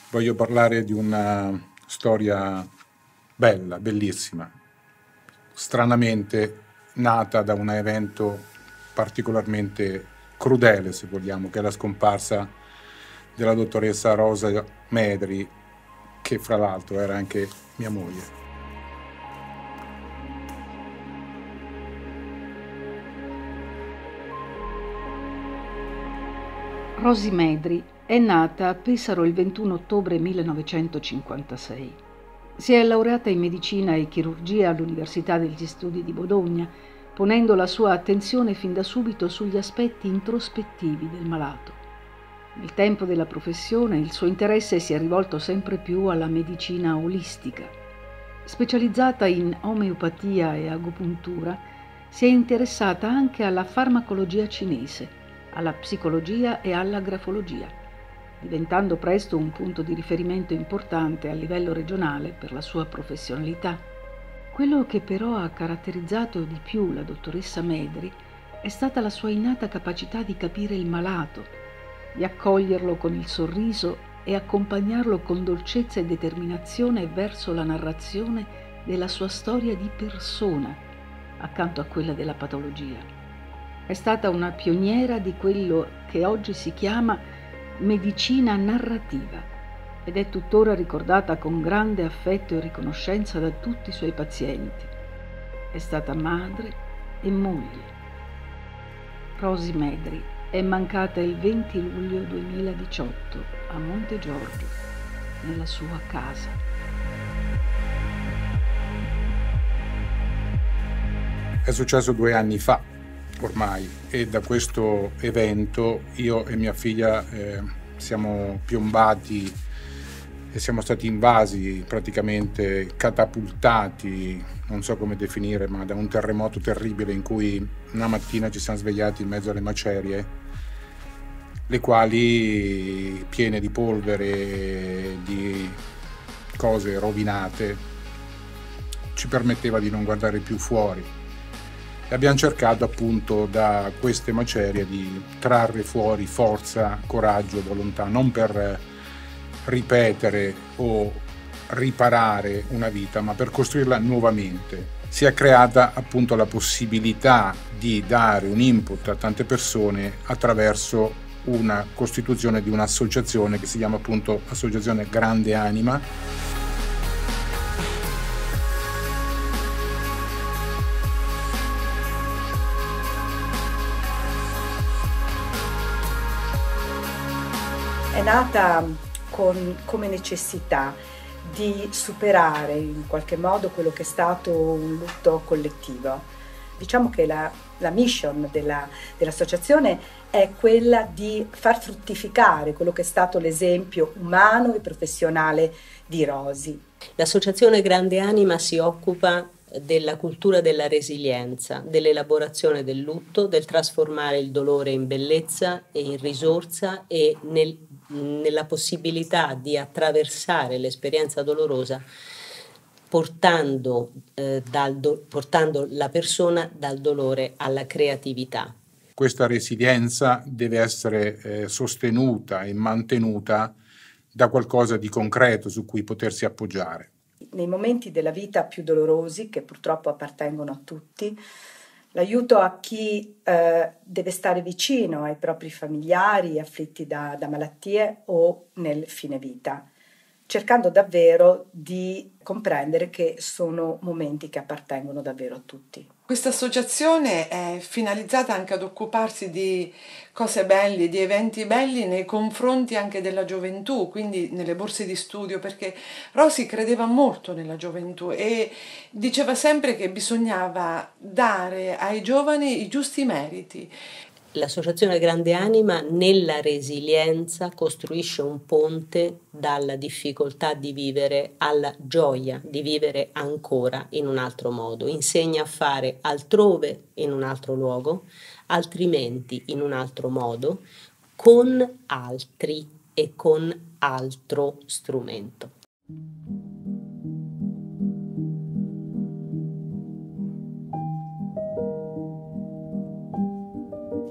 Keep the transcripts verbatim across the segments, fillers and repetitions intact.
Voglio parlare di una storia bella, bellissima, stranamente nata da un evento particolarmente crudele, se vogliamo, che è la scomparsa della dottoressa Rosa Medri, che fra l'altro era anche mia moglie. Rosy Medri è nata a Pesaro il ventuno ottobre millenovecentocinquantasei. Si è laureata in medicina e chirurgia all'Università degli Studi di Bologna, ponendo la sua attenzione fin da subito sugli aspetti introspettivi del malato. Nel tempo della professione il suo interesse si è rivolto sempre più alla medicina olistica. Specializzata in omeopatia e agopuntura, si è interessata anche alla farmacologia cinese, alla psicologia e alla grafologia, diventando presto un punto di riferimento importante a livello regionale per la sua professionalità. Quello che però ha caratterizzato di più la dottoressa Medri è stata la sua innata capacità di capire il malato, di accoglierlo con il sorriso e accompagnarlo con dolcezza e determinazione verso la narrazione della sua storia di persona, accanto a quella della patologia. È stata una pioniera di quello che oggi si chiama medicina narrativa ed è tuttora ricordata con grande affetto e riconoscenza da tutti i suoi pazienti. È stata madre e moglie. Rosy Medri è mancata il venti luglio duemiladiciotto a Monte Giorgio, nella sua casa. È successo due anni fa ormai, e da questo evento io e mia figlia eh, siamo piombati e siamo stati invasi, praticamente catapultati, non so come definire, ma da un terremoto terribile in cui una mattina ci siamo svegliati in mezzo alle macerie, le quali piene di polvere, di cose rovinate, ci permetteva di non guardare più fuori. E abbiamo cercato appunto da queste macerie di trarre fuori forza, coraggio, volontà, non per ripetere o riparare una vita, ma per costruirla nuovamente. Si è creata appunto la possibilità di dare un input a tante persone attraverso una costituzione di un'associazione che si chiama appunto Associazione Grande Anima. È nata con, come necessità di superare in qualche modo quello che è stato un lutto collettivo. Diciamo che la, la mission della, dell'associazione è quella di far fruttificare quello che è stato l'esempio umano e professionale di Rosy. L'associazione Grande Anima si occupa della cultura della resilienza, dell'elaborazione del lutto, del trasformare il dolore in bellezza e in risorsa e nel, nella possibilità di attraversare l'esperienza dolorosa portando, eh, dal do, portando la persona dal dolore alla creatività. Questa resilienza deve essere eh, sostenuta e mantenuta da qualcosa di concreto su cui potersi appoggiare. Nei momenti della vita più dolorosi, che purtroppo appartengono a tutti, l'aiuto a chi eh, deve stare vicino ai propri familiari afflitti da, da malattie o nel fine vita, cercando davvero di comprendere che sono momenti che appartengono davvero a tutti. Questa associazione è finalizzata anche ad occuparsi di cose belle, di eventi belli nei confronti anche della gioventù, quindi nelle borse di studio, perché Rosy credeva molto nella gioventù e diceva sempre che bisognava dare ai giovani i giusti meriti. L'associazione Grande Anima nella resilienza costruisce un ponte dalla difficoltà di vivere alla gioia di vivere ancora in un altro modo, insegna a fare altrove in un altro luogo, altrimenti in un altro modo, con altri e con altro strumento.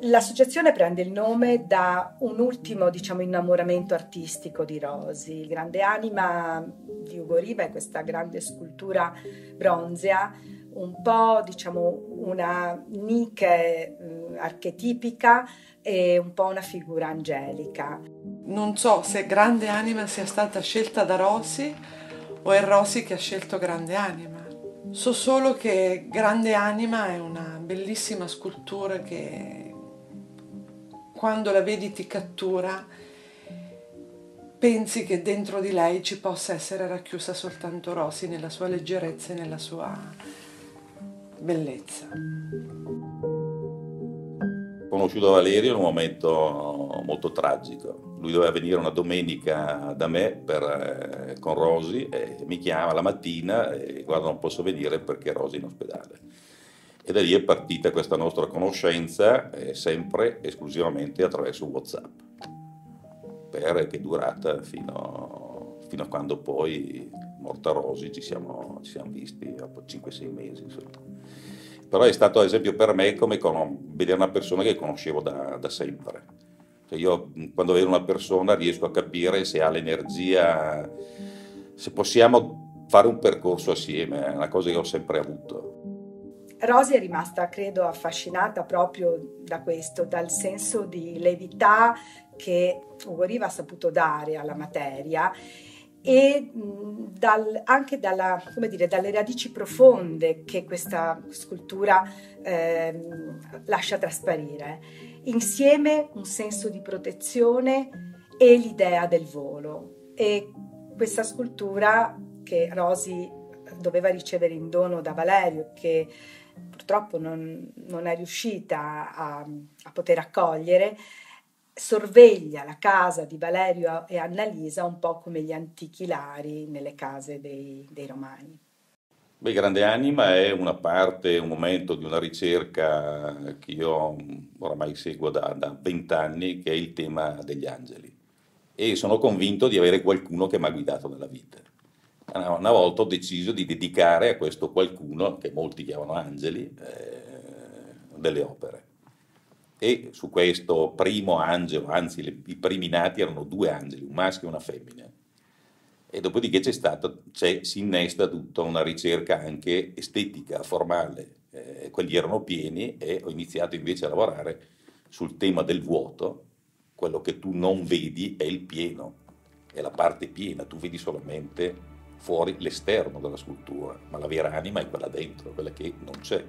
L'associazione prende il nome da un ultimo, diciamo, innamoramento artistico di Rosy. Il grande anima di Ugo Riva è questa grande scultura bronzea, un po', diciamo, una Nike eh, archetipica e un po' una figura angelica. Non so se grande anima sia stata scelta da Rosy o è Rosy che ha scelto grande anima. So solo che grande anima è una bellissima scultura che quando la vedi ti cattura, pensi che dentro di lei ci possa essere racchiusa soltanto Rosy nella sua leggerezza e nella sua bellezza. Ho conosciuto Valerio in un momento molto tragico. Lui doveva venire una domenica da me per, eh, con Rosy e mi chiama la mattina e guarda, non posso venire perché Rosy è in ospedale. E da lì è partita questa nostra conoscenza, eh, sempre esclusivamente attraverso WhatsApp, per, che è durata fino, fino a quando poi, morta Rosy, ci siamo, ci siamo visti dopo cinque sei mesi. Insomma. Però è stato ad esempio per me come con, vedere una persona che conoscevo da, da sempre. Cioè io quando vedo una persona riesco a capire se ha l'energia, se possiamo fare un percorso assieme, è una cosa che ho sempre avuto. Rosy è rimasta, credo, affascinata proprio da questo, dal senso di levità che Ugo Riva ha saputo dare alla materia e dal, anche dalla, come dire, dalle radici profonde che questa scultura eh, lascia trasparire. Insieme un senso di protezione e l'idea del volo. E questa scultura che Rosy doveva ricevere in dono da Valerio, che purtroppo non, non è riuscita a, a poter accogliere, sorveglia la casa di Valerio e Annalisa un po' come gli antichi lari nelle case dei, dei romani. Beh, grande anima è una parte, un momento di una ricerca che io oramai seguo da vent'anni, che è il tema degli angeli. E sono convinto di avere qualcuno che mi ha guidato nella vita. Una volta ho deciso di dedicare a questo qualcuno, che molti chiamano angeli, eh, delle opere. E su questo primo angelo, anzi le, i primi nati erano due angeli, un maschio e una femmina. E dopodiché c'è stata, c'è, si innesta tutta una ricerca anche estetica, formale. Eh, quelli erano pieni e ho iniziato invece a lavorare sul tema del vuoto. Quello che tu non vedi è il pieno, è la parte piena, tu vedi solamente fuori l'esterno della scultura, ma la vera anima è quella dentro, quella che non c'è.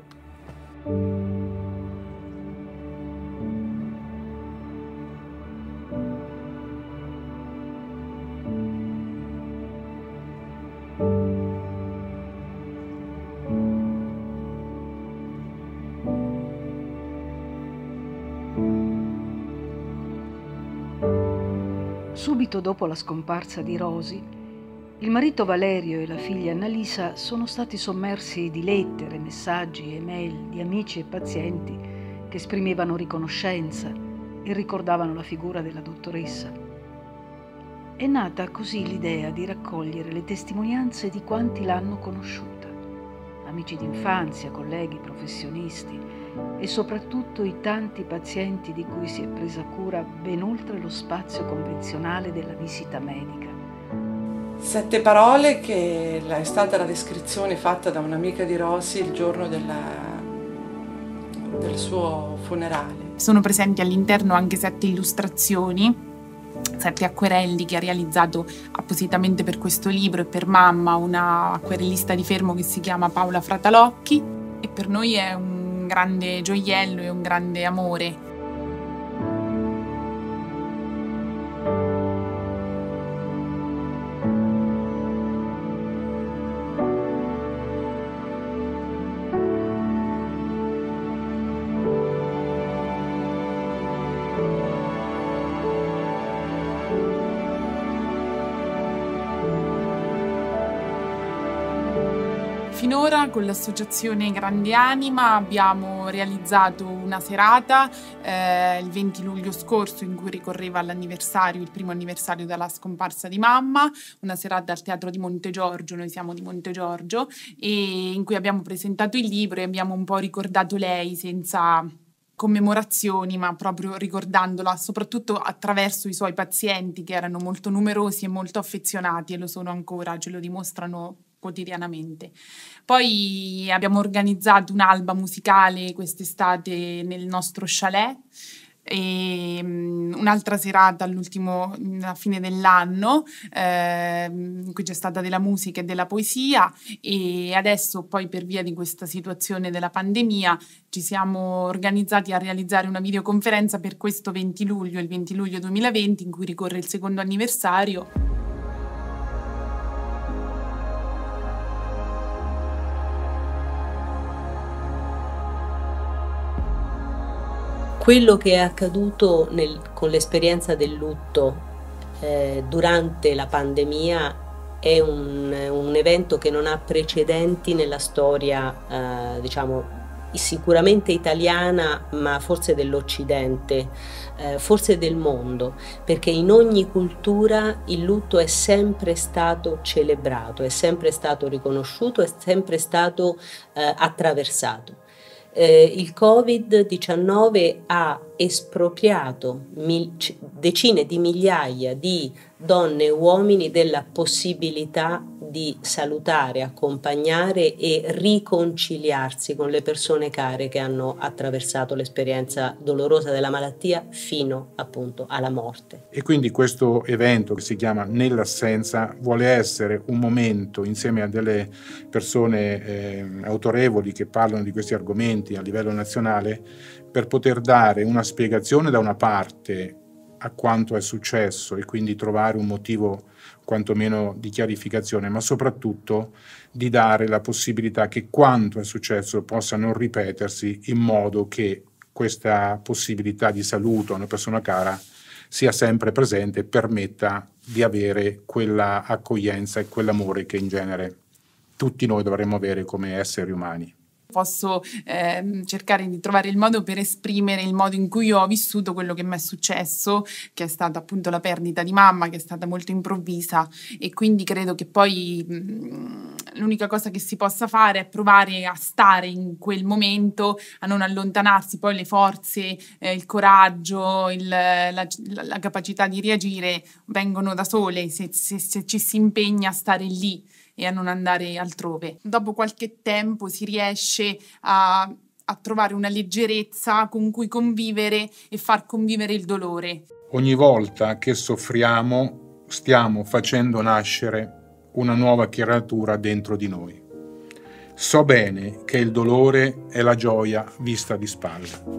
Subito dopo la scomparsa di Rosy, il marito Valerio e la figlia Annalisa sono stati sommersi di lettere, messaggi e mail di amici e pazienti che esprimevano riconoscenza e ricordavano la figura della dottoressa. È nata così l'idea di raccogliere le testimonianze di quanti l'hanno conosciuta, amici d'infanzia, colleghi, professionisti e soprattutto i tanti pazienti di cui si è presa cura ben oltre lo spazio convenzionale della visita medica. Sette parole che è stata la descrizione fatta da un'amica di Rosy il giorno della, del suo funerale. Sono presenti all'interno anche sette illustrazioni, sette acquerelli che ha realizzato appositamente per questo libro e per mamma, una acquerellista di Fermo che si chiama Paola Fratalocchi, e per noi è un grande gioiello e un grande amore. Finora con l'associazione Grande Anima abbiamo realizzato una serata eh, il venti luglio scorso in cui ricorreva l'anniversario, il primo anniversario dalla scomparsa di mamma, una serata al Teatro di Montegiorgio, noi siamo di Montegiorgio, e in cui abbiamo presentato il libro e abbiamo un po' ricordato lei senza commemorazioni, ma proprio ricordandola, soprattutto attraverso i suoi pazienti, che erano molto numerosi e molto affezionati, e lo sono ancora, ce lo dimostrano quotidianamente. Poi abbiamo organizzato un'alba musicale quest'estate nel nostro chalet, e um, un'altra serata all'ultimo, alla fine dell'anno, eh, in cui c'è stata della musica e della poesia, e adesso poi, per via di questa situazione della pandemia, ci siamo organizzati a realizzare una videoconferenza per questo venti luglio, il venti luglio duemilaventi, in cui ricorre il secondo anniversario. Quello che è accaduto nel, con l'esperienza del lutto eh, durante la pandemia è un, un evento che non ha precedenti nella storia, eh, diciamo, sicuramente italiana, ma forse dell'Occidente, eh, forse del mondo, perché in ogni cultura il lutto è sempre stato celebrato, è sempre stato riconosciuto, è sempre stato eh, attraversato. Eh, il covid diciannove ha espropriato mil- decine di migliaia di donne e uomini della possibilità di salutare, accompagnare e riconciliarsi con le persone care che hanno attraversato l'esperienza dolorosa della malattia fino appunto alla morte. E quindi questo evento, che si chiama Nell'assenza, vuole essere un momento, insieme a delle persone eh, autorevoli che parlano di questi argomenti a livello nazionale, per poter dare una spiegazione da una parte a quanto è successo e quindi trovare un motivo quantomeno di chiarificazione, ma soprattutto di dare la possibilità che quanto è successo possa non ripetersi, in modo che questa possibilità di saluto a una persona cara sia sempre presente e permetta di avere quella accoglienza e quell'amore che in genere tutti noi dovremmo avere come esseri umani. Posso eh, cercare di trovare il modo per esprimere il modo in cui io ho vissuto quello che mi è successo, che è stata appunto la perdita di mamma, che è stata molto improvvisa, e quindi credo che poi mh, l'unica cosa che si possa fare è provare a stare in quel momento, a non allontanarsi. Poi le forze, eh, il coraggio, il, la, la capacità di reagire vengono da sole se, se, se ci si impegna a stare lì e a non andare altrove. Dopo qualche tempo si riesce a, a trovare una leggerezza con cui convivere e far convivere il dolore. Ogni volta che soffriamo stiamo facendo nascere una nuova creatura dentro di noi. So bene che il dolore è la gioia vista di spalla.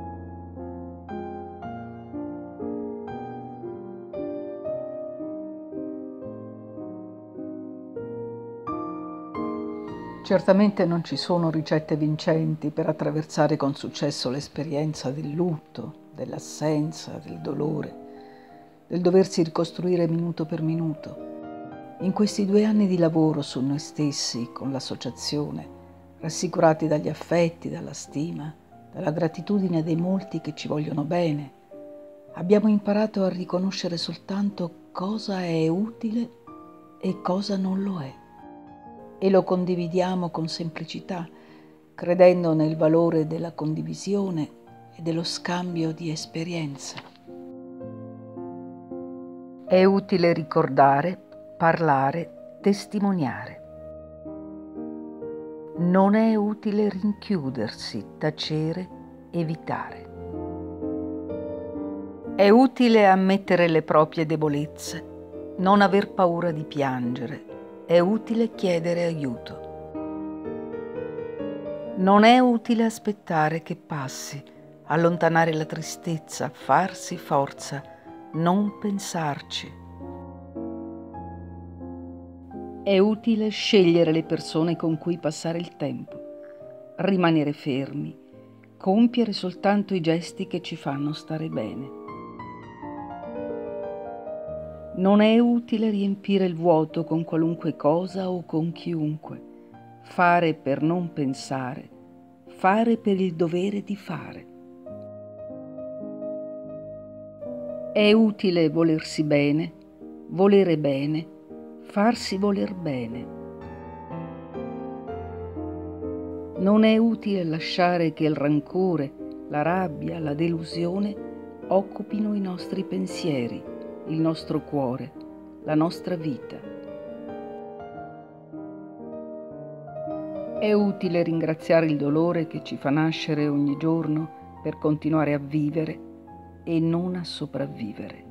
Certamente non ci sono ricette vincenti per attraversare con successo l'esperienza del lutto, dell'assenza, del dolore, del doversi ricostruire minuto per minuto. In questi due anni di lavoro su noi stessi, con l'associazione, rassicurati dagli affetti, dalla stima, dalla gratitudine dei molti che ci vogliono bene, abbiamo imparato a riconoscere soltanto cosa è utile e cosa non lo è. E lo condividiamo con semplicità, credendo nel valore della condivisione e dello scambio di esperienza. È utile ricordare, parlare, testimoniare. Non è utile rinchiudersi, tacere, evitare. È utile ammettere le proprie debolezze, non aver paura di piangere. È utile chiedere aiuto. Non è utile aspettare che passi, allontanare la tristezza, farsi forza, non pensarci. È utile scegliere le persone con cui passare il tempo, rimanere fermi, compiere soltanto i gesti che ci fanno stare bene. Non è utile riempire il vuoto con qualunque cosa o con chiunque, fare per non pensare, fare per il dovere di fare. È utile volersi bene, volere bene, farsi voler bene. Non è utile lasciare che il rancore, la rabbia, la delusione occupino i nostri pensieri, il nostro cuore, la nostra vita. È utile ringraziare il dolore che ci fa nascere ogni giorno per continuare a vivere e non a sopravvivere.